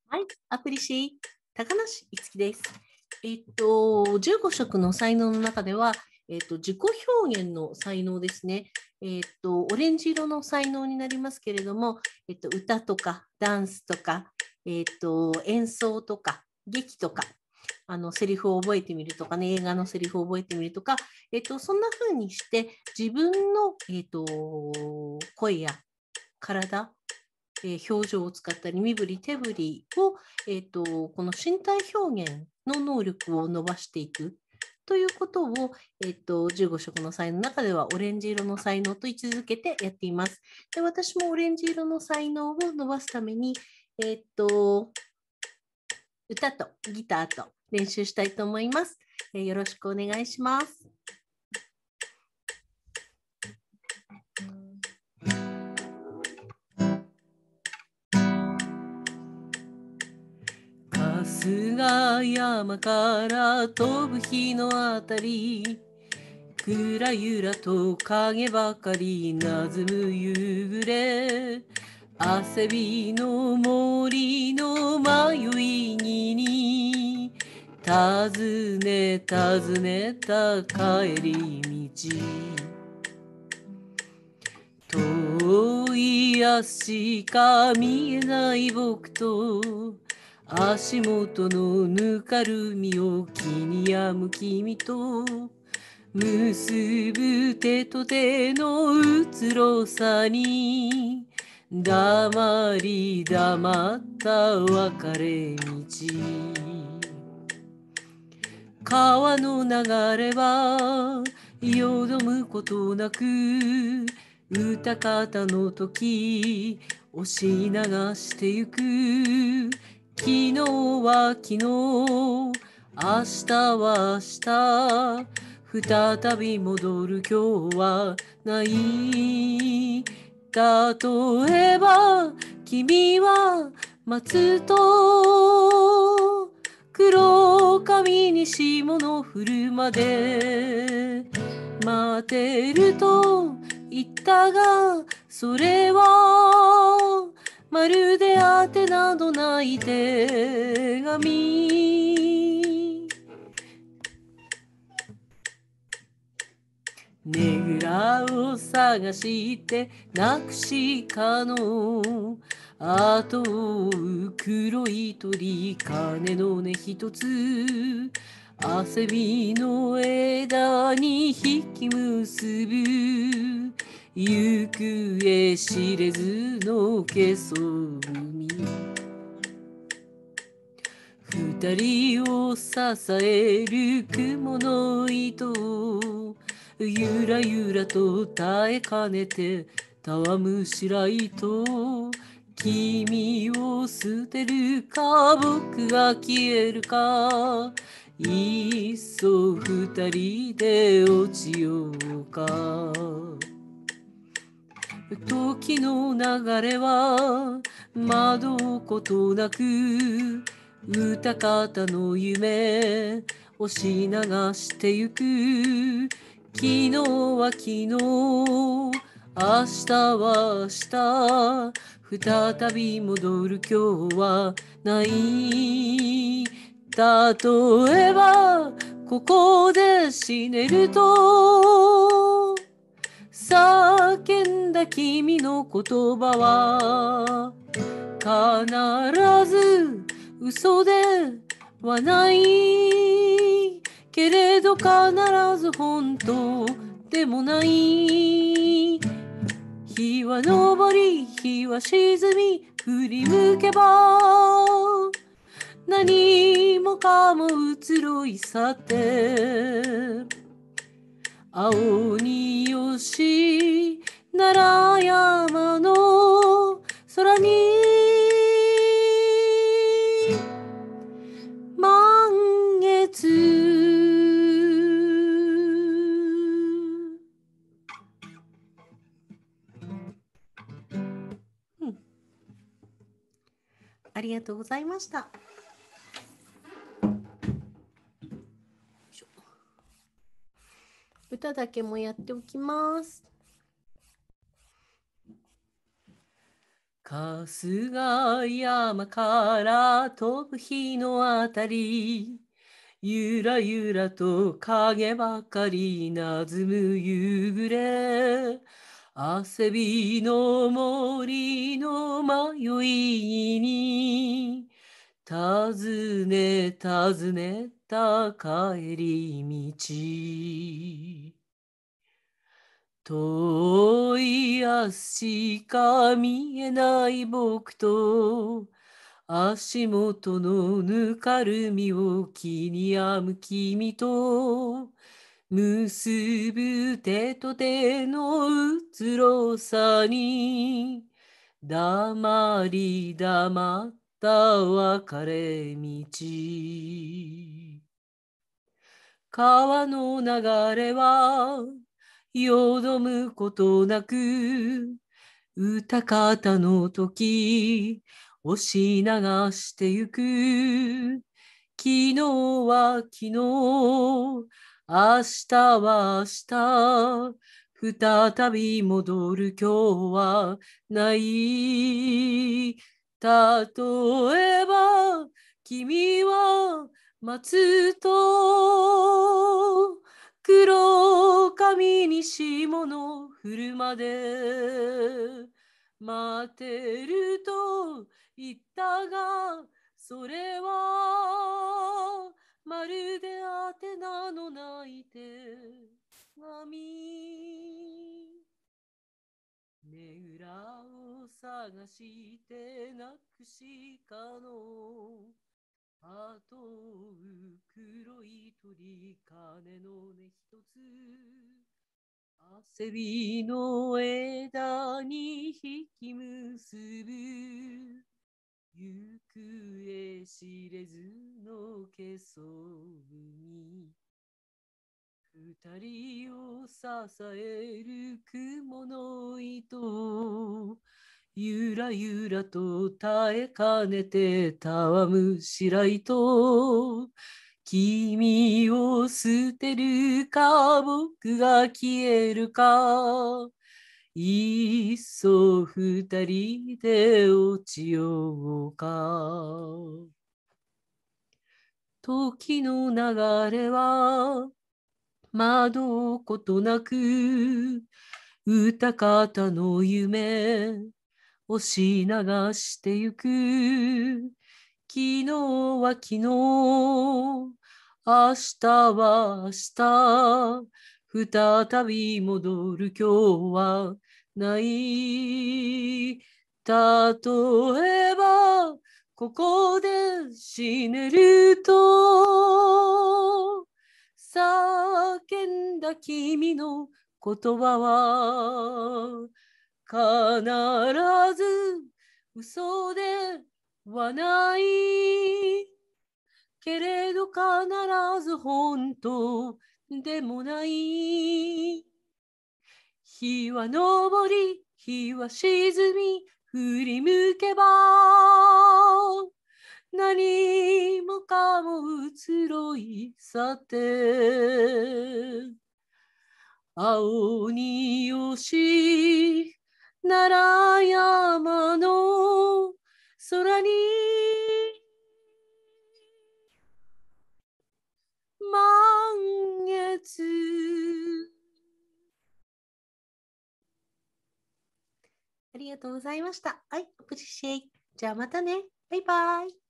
はい、アプリシー、高梨いつきです。15色の才能の中では、自己表現の才能ですね。オレンジ色の才能になりますけれども、歌とかダンスとか、演奏とか劇とか、セリフを覚えてみるとかね、映画のセリフを覚えてみるとか、そんな風にして自分の、声や体、表情を使ったり身振り手振りを、この身体表現の能力を伸ばしていくということを、15色の才能の中ではオレンジ色の才能と位置づけてやっています。で、私もオレンジ色の才能を伸ばすために、歌とギターと練習したいと思います。よろしくお願いします。春日山から飛ぶ日のあたり、ゆらゆらと影ばかりなずむ夕暮れ、汗びの森の迷いに尋ね尋ねた帰り道、遠い明日か見えない僕と足元のぬかるみを気に病む君と結ぶ手と手のうつろさに黙り黙った別れ道、川の流れはよどむことなく歌方の時押し流してゆく、昨日は昨日明日は明日再び戻る今日はない、例えば君は松と黒髪に霜の降るまで待てると言ったが、それはまるで宛てなどない手紙、ねぐらを探してなくしかの後を追う黒い鳥、鐘の音一つ汗びの枝に引き結ぶ、行方知れずのけそ海、二人を支える雲の糸、ゆらゆらと耐えかねてたわむしらいと、君を捨てるか僕が消えるか、いっそ二人で落ちようか、時の流れは惑うことなく歌方の夢押し流してゆく、昨日は昨日明日は明日再び戻る今日はない、例えばここで死ねると叫んだ君の言葉は必ず嘘ではないけれど必ず本当でもない、日は昇り日は沈み振り向けば何もかも移ろい去って青によし奈良山の空に満月、ありがとうございました。歌だけもやっておきます。 春日山から飛ぶ日のあたり、ゆらゆらと影ばかりなずむ夕暮れ、汗びの森の迷いに、尋ね尋ねた帰り道。遠い明日か見えない僕と、足元のぬかるみを気に病む君と、結ぶ手と手のうつろさに、黙り黙った別れ道。川の流れはよどむことなく、歌方の時押し流してゆく。昨日は昨日、明日は明日、再び戻る今日はない。例えば、君は松と黒髪に霜の降るまで待ってると言ったが、それはまるで宛名のない手紙。ねぐらを探してなくしかのあと黒い鳥鐘の音一つ、汗びの枝に引き結ぶ、行方知れずのけそうに、二人を支える雲の糸、ゆらゆらと耐えかねてたわむ白糸、君を捨てるか僕が消えるか、いっそ二人で落ちようか。時の流れは惑うことなく、歌方の夢押し流してゆく。昨日は昨日、明日は明日、再び戻る今日はない。例えば、ここで死ねると、叫んだ君の言葉は、必ず嘘ではないけれど、必ず本当でもない。日は昇り、日は沈み、振り向けば何もかも移ろい去って、青によし奈良山の空に満月。ありがとうございました。はい、アプリシェイ。じゃあまたね。バイバイ。